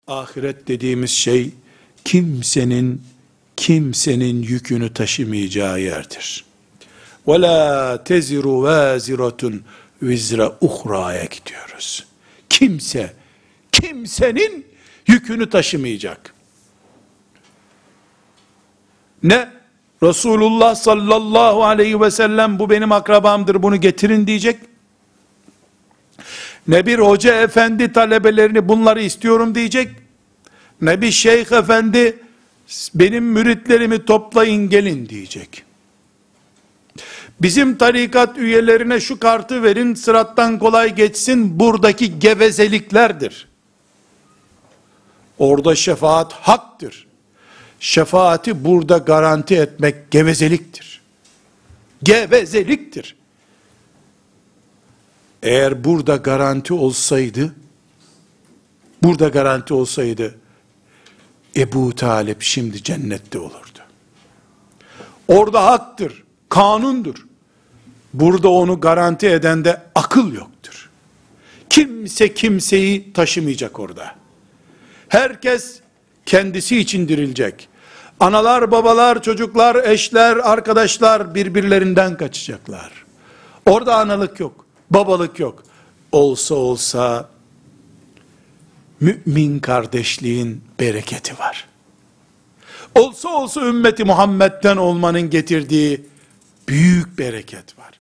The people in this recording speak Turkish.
Ahiret dediğimiz şey kimsenin yükünü taşımayacağı yerdir. وَلَا تَزِرُ وَازِرَةٌ vizra uhra'ya gidiyoruz. Kimsenin yükünü taşımayacak. Ne Resulullah sallallahu aleyhi ve sellem bu benim akrabamdır bunu getirin diyecek. Ne bir hoca efendi talebelerini bunları istiyorum diyecek. Ne bir şeyh efendi benim müritlerimi toplayın gelin diyecek. Bizim tarikat üyelerine şu kartı verin sırattan kolay geçsin, buradaki gevezeliklerdir. Orada şefaat haktır. Şefaati burada garanti etmek gevezeliktir. Gevezeliktir. Eğer burada garanti olsaydı, Ebu Talip şimdi cennette olurdu. Orada haktır, kanundur. Burada onu garanti eden de akıl yoktur. Kimse kimseyi taşımayacak orada. Herkes kendisi için dirilecek. Analar, babalar, çocuklar, eşler, arkadaşlar birbirlerinden kaçacaklar. Orada analık yok, babalık yok. Olsa mümin kardeşliğin bereketi var. Olsa ümmeti Muhammed'den olmanın getirdiği büyük bereket var.